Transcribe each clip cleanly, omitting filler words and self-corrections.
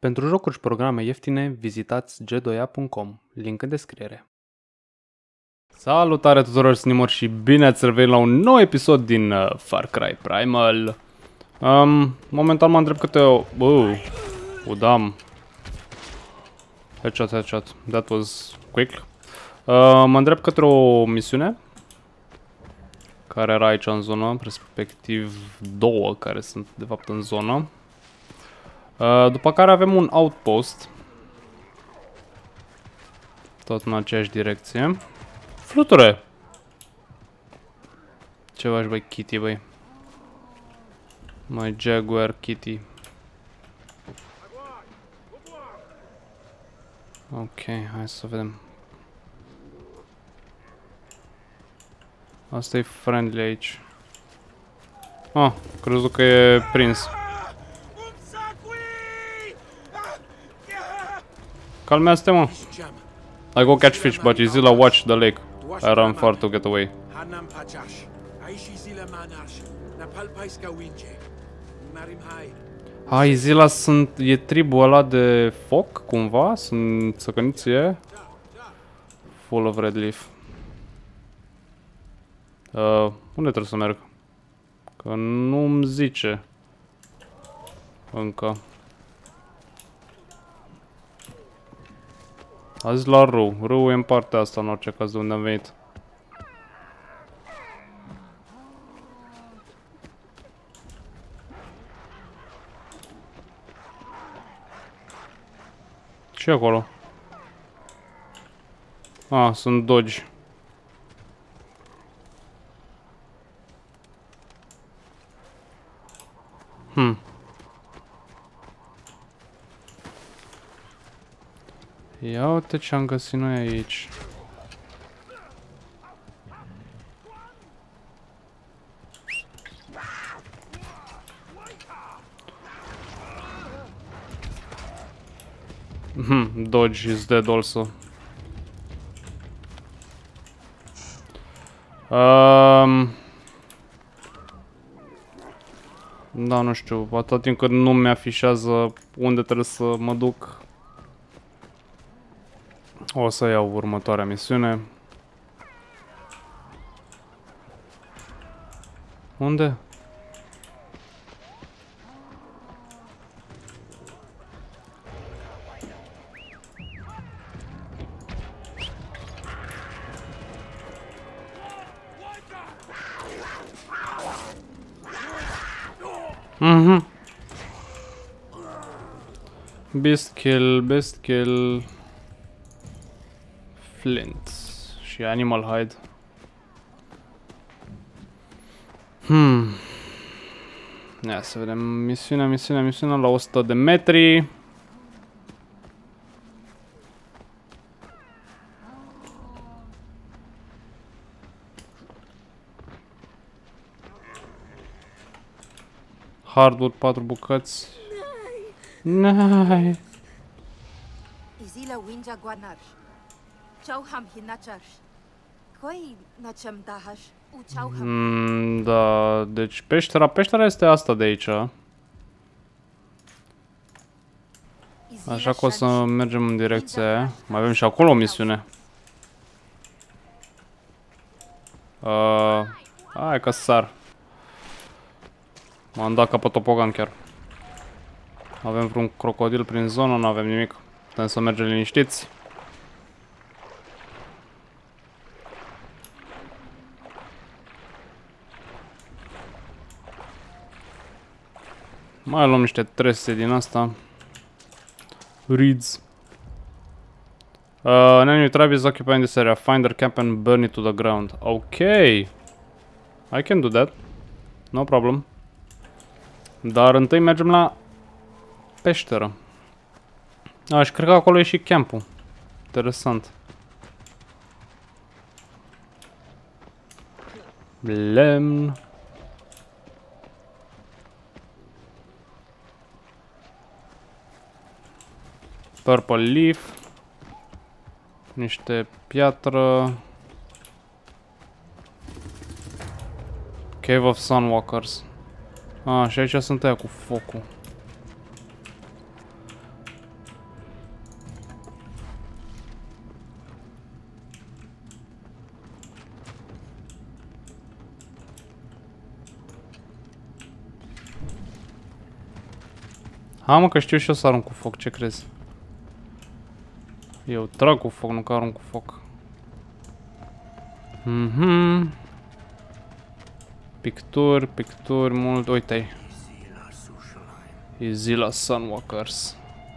Pentru jocuri și programe ieftine, vizitați g2a.com, link în descriere. Salutare tuturor, snimori, și bine ați revenit la un nou episod din Far Cry Primal. Momentan mă întreb câte o... udam. Headshot. That was quick. Mă întreb către o misiune care era aici în zonă, respectiv două care sunt de fapt în zonă. După care avem un outpost, tot în aceeași direcție. Fluture! Ce faci, băi, Kitty, băi? Mai Jaguar Kitty. Ok, hai să vedem. Asta e friendly aici. Ah, crezut că e prins. Calmează-te, mă. I go catch fish, but Izila watch the lake. I run far to get away. Ha, Izila e tribul ăla de foc, cumva? Sunt țăcăniție. Full of red leaf. Unde trebuie să merg? Că nu-mi zice. Încă. Azi la râu. Râul e în partea asta, în orice caz, de unde am venit. Ce e acolo? Ah, sunt dogi. Ia uite ce am găsit noi aici. Dodge is dead also. Da, nu știu, atâta timp cât nu mi-afișează unde trebuie să mă duc, o să iau următoarea misiune. Unde? Beast kill. Flint și animal hide. Ia să vedem misiunea la 100 de metri. Hardwood 4 bucăți. Nai. Izila winja guanar. Chauham hinachar. Koi nacham dahash. Uchauham. Da, deci peștera este asta de aici. Așa că o să mergem în direcția aia. Mai avem și acolo o misiune. Hai că sar. M-am dat ca pe topogan chiar. Avem vreun crocodil prin zonă, nu avem nimic. Putem să mergem liniștiți. Mai luăm niște trese din asta. Reeds. An enemy tribe is occupying this area. Find their camp and burn it to the ground. Ok. I can do that. No problem. Dar întâi mergem la peșteră. Și cred că acolo e și campul. Interesant. Lemn. Purple leaf. Niște piatră. Cave of Sunwalkers. Ah, și aici sunt aia cu focul. Ha, mă, că știu și eu să arunc cu foc, ce crezi? Eu trag cu foc, nu că arunc cu foc. Picturi, picturi, mult, uite-i. Izila Sunwalkers.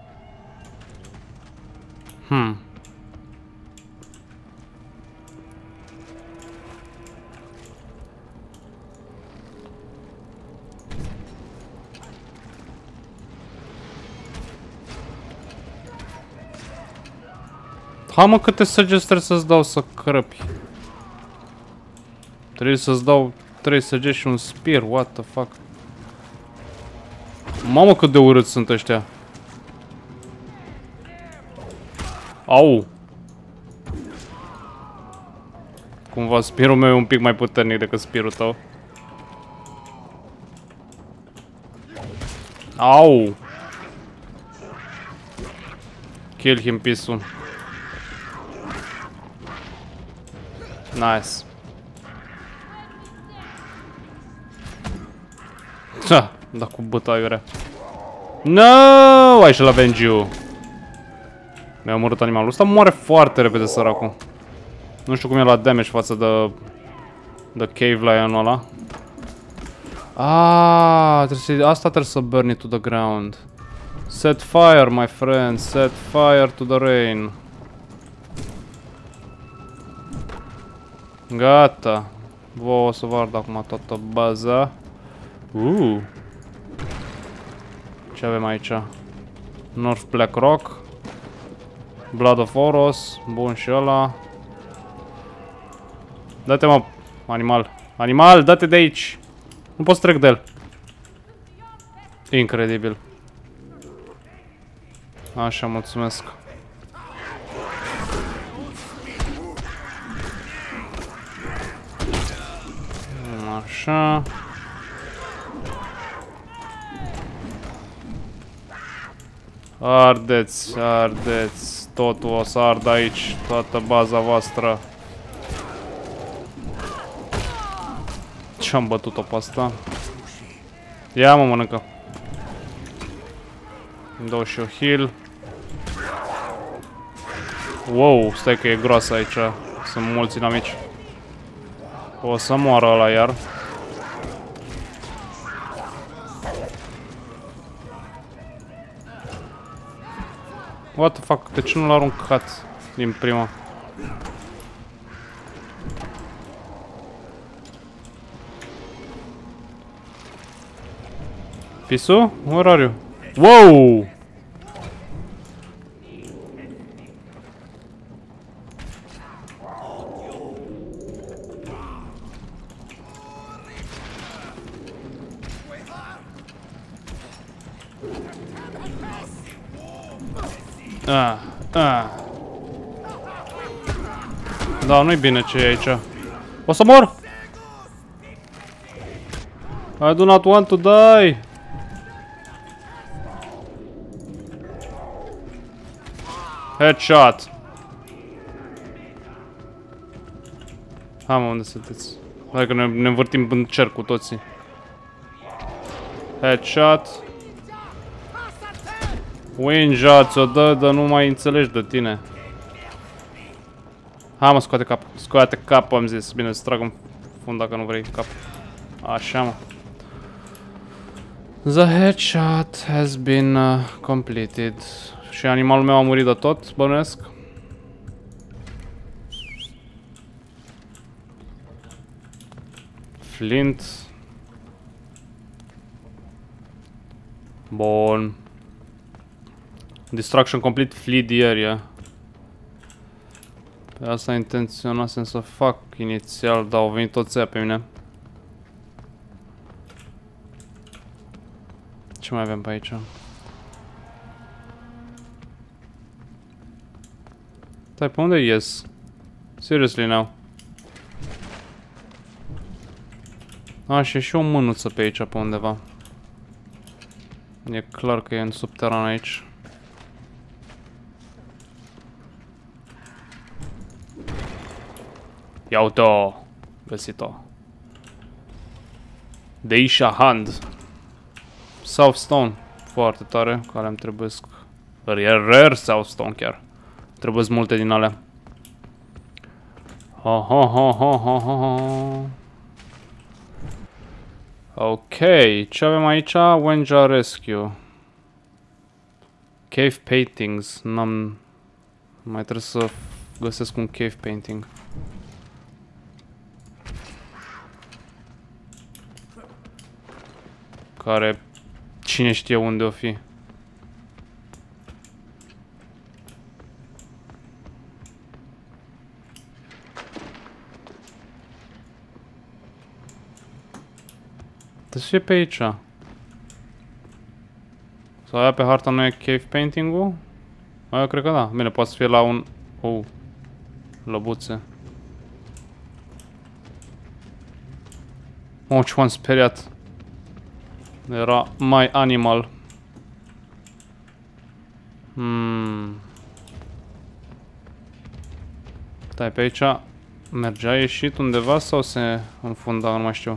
Ha, mă, câte săgeți trebuie să-ți dau să crăpi? Trebuie să-ți dau 3 săgeți și un spear, what the fuck? Mamă, cât de urât sunt ăștia. Au! Cumva spearul meu e un pic mai puternic decât spearul tău. Au! Kill him, pisul. Nice. Ha, da cu bătaiurea. No, I shall avenge you. Mi-a omorât animalul ăsta, moare foarte repede săracul. Nu știu cum e la damage față de cave lion-ul ăla. Asta trebuie să burn it to the ground. Set fire, my friend, set fire to the rain. Gata. Vă o să vă ard acum toată baza. Ce avem aici? North Black Rock. Blood of Oros. Bun, și ăla. Dă-te, mă, animal. Animal, dă-te de aici. Nu pot să trec de el. Incredibil. Așa, mulțumesc. Așa. Ardeți, ardeți. Totul o să ard aici. Toată baza voastră. Ce-am bătut-o pe asta? Ia, mă, mănâncă. Îmi dau și eu heal. Wow, stai că e groasă aici. Sunt mulți inamici. O să moară ăla iar. What the fuck? De ce nu l-a aruncat din prima? Pisu? Where are you? Wow! Da, nu-i bine ce e aici. O să mor! I do not want to die! Headshot! Hai, mă, unde sunteți? Hai că ne învârtim în cer cu toții. Headshot. Wingea ți-o dă, dar nu mai înțelegi de tine. Hai, mă, scoate cap. Scoate cap, am zis. Bine, îți trag în fund dacă nu vrei cap. Așa, mă. The headshot has been completed. Și animalul meu a murit de tot, bănuiesc. Flint. Bun. Destruction complete, flee the area. Pe asta intenționasem să fac inițial, dar au venit toți aia pe mine. Ce mai avem pe aici? Stai, pe unde ies? Seriously now. Și e și o mânuță pe aici, pe undeva. E clar că e în subteran aici. Ia uite-o! Găsit-o. Deisha Hand. South Stone. foarte tare, care îmi trebuiesc rare sau stone chiar. Trebuie multe din alea. Ha ha ha ha ha ha. Ok, ce avem aici? Wenja Rescue. Cave Paintings. N-am... Mai trebuie să găsesc un cave painting. Care... Cine știe unde o fi. Trebuie să fie pe aici. Sau aia pe harta nu e cave painting-ul? Eu cred că da. Bine, poate să fie la un... Oh. Lăbuțe. Oh, ce m-am speriat. Era My Animal. Stai, pe aici mergea ieșit undeva sau se înfunda, nu mai știu.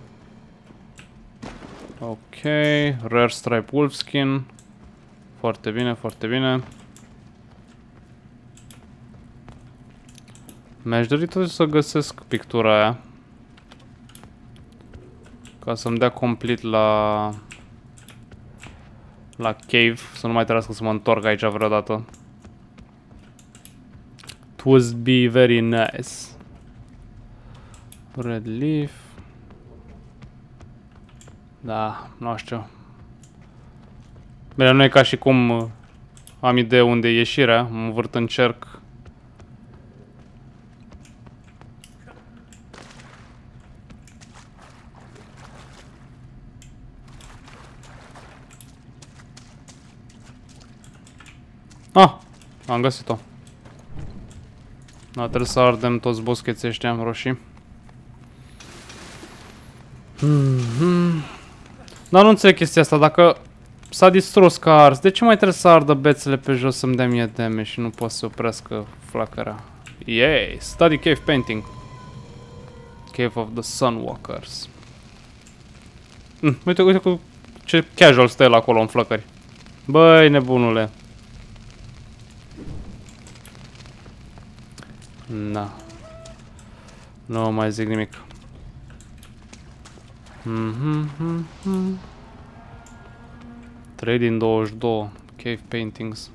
Ok, Rare Stripe Wolfskin. Foarte bine, foarte bine. Mi-aș dori totuși să găsesc pictura aia. Ca să-mi dea complet la cave, să nu mai trebuiască să mă întorc aici vreodată. It would be very nice. Red leaf. Da, nu știu. Bine, nu e ca și cum am idee unde e ieșirea, mă învârt în cerc. Ah, am găsit-o. Da, trebuie să ardem toți boscheții ăștia roșii. Dar nu înțeleg chestia asta, dacă s-a distrus ca ars, de ce mai trebuie să ardă bețele pe jos să-mi dea mie damage și nu pot să oprească flacăra? Yay! Study Cave Painting. Cave of the Sunwalkers. Uite, uite cu ce casual stă el acolo în flăcări. Băi, nebunule. Da. Nu mai zic nimic. 3 din 22. Cave Paintings.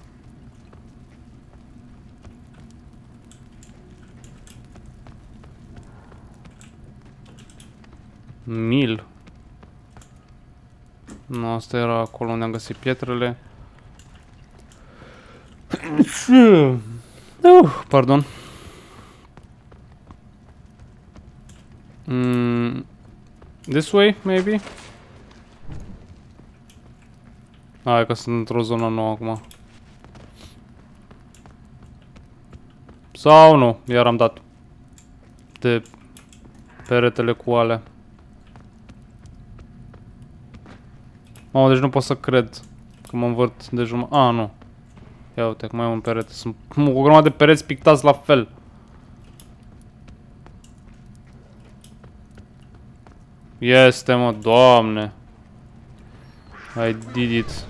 Mil. Nu, asta era acolo unde am găsit pietrele. Pardon. This way, maybe? Hai că sunt într-o zonă nouă acum. Sau nu, iar am dat de peretele cu alea. Oh, deci nu pot să cred că mă învârt de jumătate. Ah, nu. Ia uite, cum mai am un perete. Sunt o grămadă de pereți pictați la fel. Este, mă, Doamne. I did it.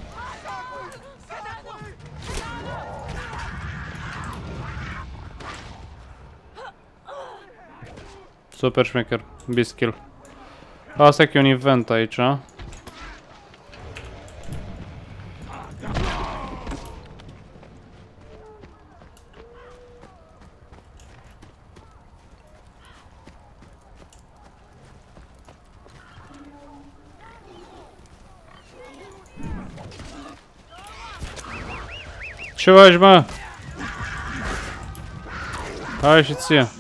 Super șmecher. Beast kill. Asta e că e un event aici. Ce faci, mă? Hai și ție.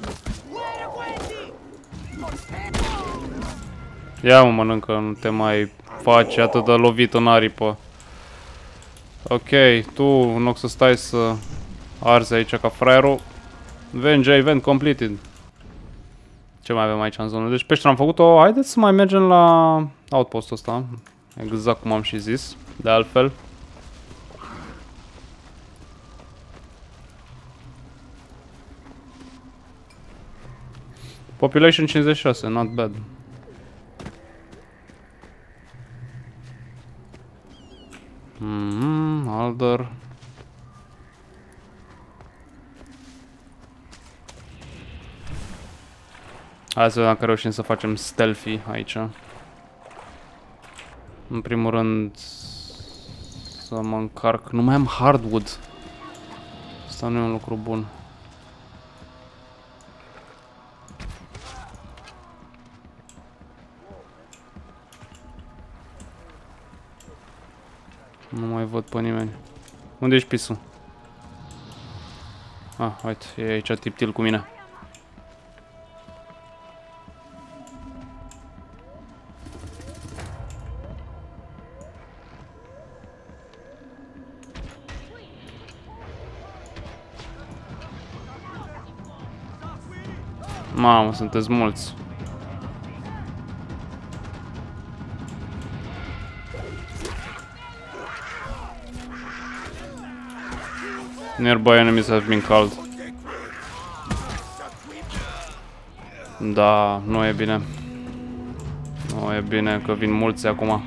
Ia mă, mănâncă, nu te mai faci atât de lovit în aripă. Ok, tu, în loc să stai să arzi aici ca fraierul, Venja event completed. Ce mai avem aici în zonă? Deci peștera am făcut-o, haideți să mai mergem la outpostul ăsta. Exact cum am și zis, de altfel. Population 56, not bad. Alder. Hai să vedem dacă reușim să facem stealthy aici. În primul rând să mă încarc. Nu mai am hardwood. Asta nu e un lucru bun. Nu mai văd pe nimeni. Unde ești, pisul? Ah, uite, e aici tiptil cu mine. Mamă, sunteți mulți. Nearby enemies have been called. Da, nu e bine. Nu e bine că vin mulți acum.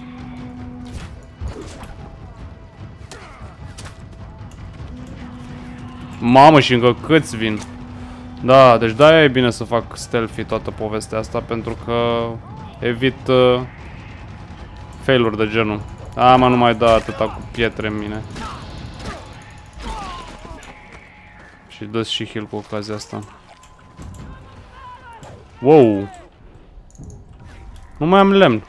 Mamă, și încă câți vin. Da, deci de-aia e bine să fac stealthy toată povestea asta, pentru că evit fail-uri de genul. A, mă, nu mai da atâta cu pietre în mine. Și dă și heal cu ocazia asta. Wow! Nu mai am lemn.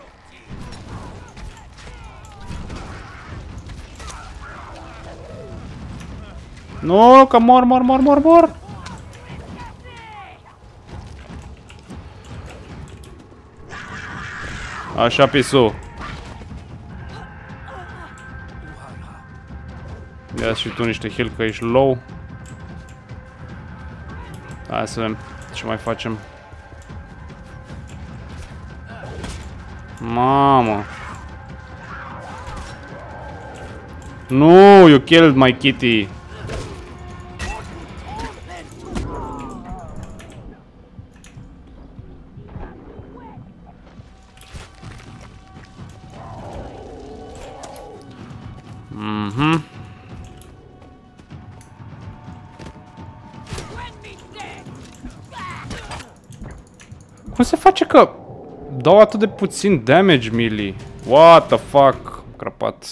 Nu, că mor! Așa, pisu. Ia și tu niște heal că ești low. Hai să vedem ce mai facem. Mamă. Nu, you killed my kitty. Cum se face că dau atât de puțin damage melee? What the fuck? Crăpat.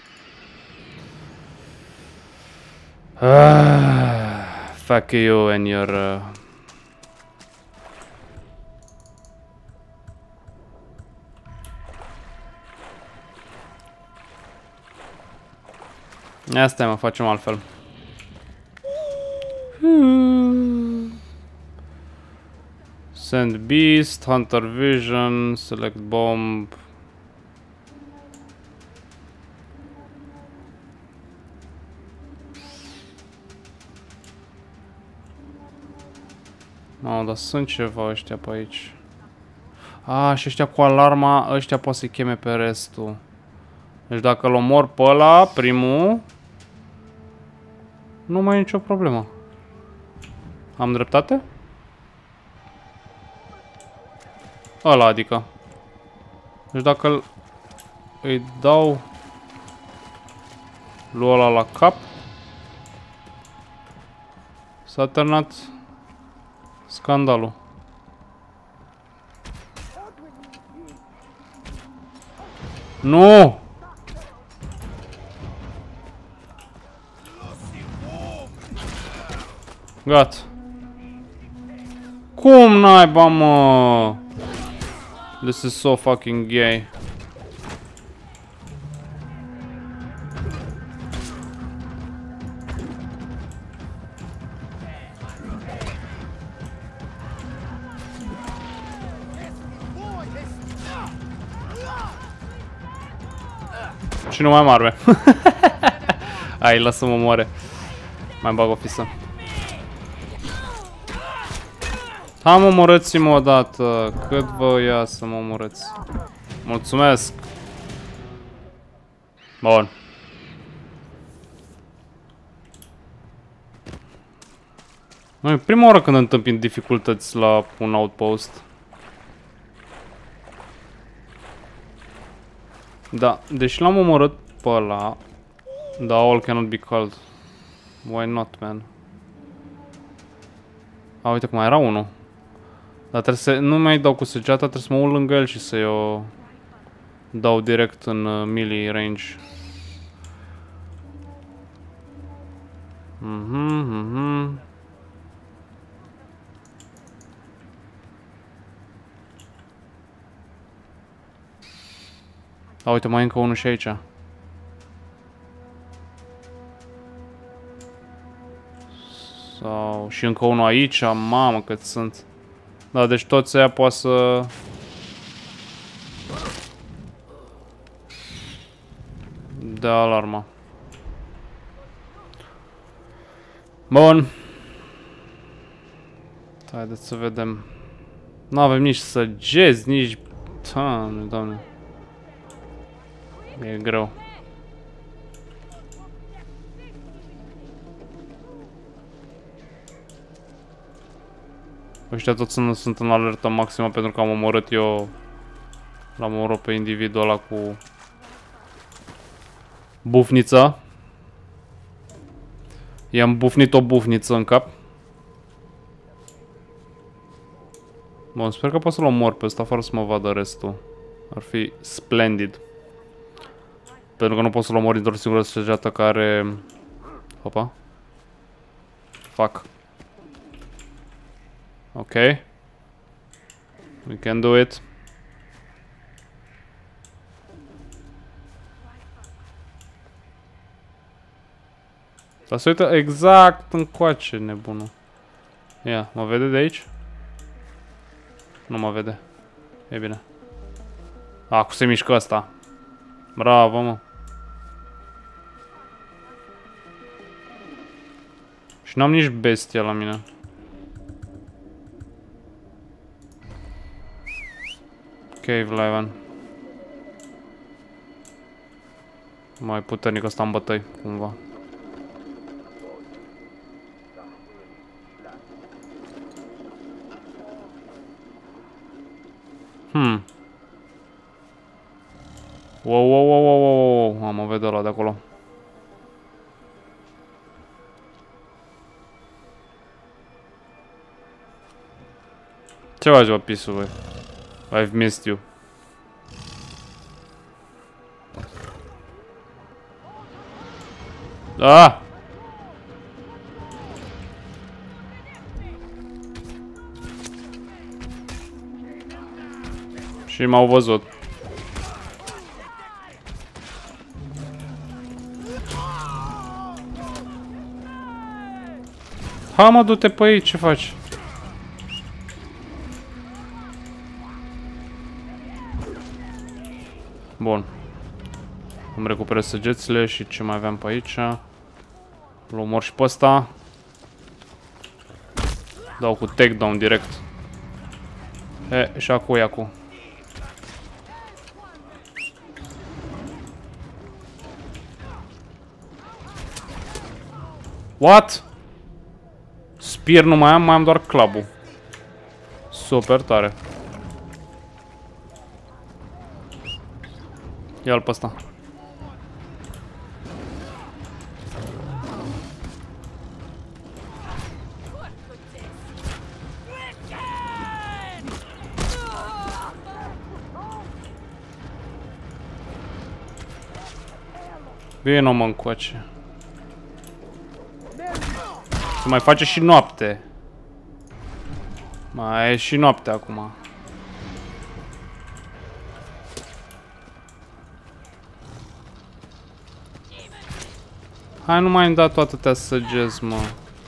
Fuck you and your... Asta mă, facem altfel. Send Beast, Hunter Vision, Select Bomb. Mamă, dar sunt ceva ăștia pe aici. Ah, și ăștia cu alarma, ăștia poate să-i cheme pe restul. Deci dacă îl omor pe ăla, primul, nu mai e nicio problemă. Am dreptate? Ăla, adică. Deci dacă îi dau lui ăla la cap, s-a terminat scandalul. Nu! Gata. Cum naiba, mă? This is so fucking gay. Și nu mai am arme. Hai, lasă-mă moare. Mai bag o fisă. Hai, mă, omorâți-mă odată. Cât vă ia să mă omorâți? Mulțumesc. Bun. E prima oară când întâmpin dificultăți la un outpost. Da, deși l-am omorât pe ăla, The owl cannot be called. Why not, man? A, uite cum mai era unul. Dar trebuie să... Nu mai dau cu săgeata, trebuie să mă uit lângă el și să-i o... dau direct în melee range. A, uite, mai e încă unul și aici. Sau... și încă unul aici, mamă cât sunt. Da, deci toți ăia poate să... dea alarma. Bun. Haideți să vedem. Nu avem nici săgeți, nici... Doamne, doamne. E greu. Ăștia toți sunt în alertă maximă pentru că am omorât eu... L-am omorât pe individul ăla cu... bufnița. I-am bufnit o bufniță în cap. Bun, sper că pot să-l omor pe ăsta fără să mă vadă restul. Ar fi splendid. Pentru că nu pot să-l omor dintr-o singură săgeată care... Opa. Fuck. Ok. We can do it. Dar se uită exact încoace, nebunul. Ia, mă vede de aici? Nu mă vede. E bine. A, cum se mișcă ăsta. Bravo, mă. Și n-am nici bestia la mine. Cave Lion. Mai puternic ăsta în bătăi, cumva. Wow, wow, wow, wow, wow, wow. Mă vede ăla de acolo. Ce faci, bă, pisul, băi? I've missed you. Ah! Și m-au văzut. Ha, mă, du-te pe aici, ce faci? Bun. Îmi recuperez săgețile și ce mai aveam pe aici. Îl omor și pe ăsta. Dau cu takedown direct. E, și acu e acu. What? Spear nu mai am doar clubul. Super tare. Ia-l pe ăsta. Bine, mă, încoace. Se mai face și noapte. Mai e și noapte acum. Hai, nu mai îmi da toate atâtea săgeți, mă.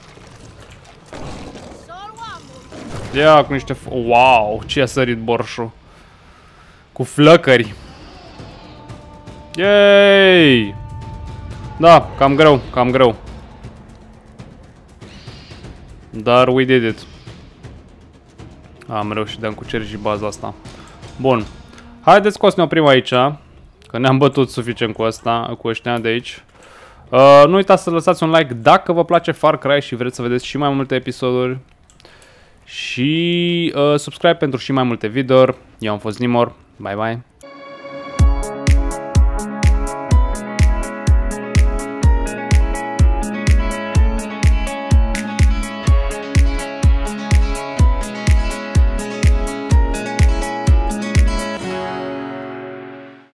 Ia cu niște... Wow, ce a sărit borșul. Cu flăcări. Yay! Da, cam greu, cam greu. Dar we did it. Am reușit de-am cucerit și baza asta. Bun. Haideți că o să ne oprim aici. Că ne-am bătut suficient cu asta, cu ăștia de aici. Nu uitați să lăsați un like dacă vă place Far Cry și vreți să vedeți și mai multe episoduri. Și subscribe pentru și mai multe videouri. Eu am fost Nimor. Bye bye.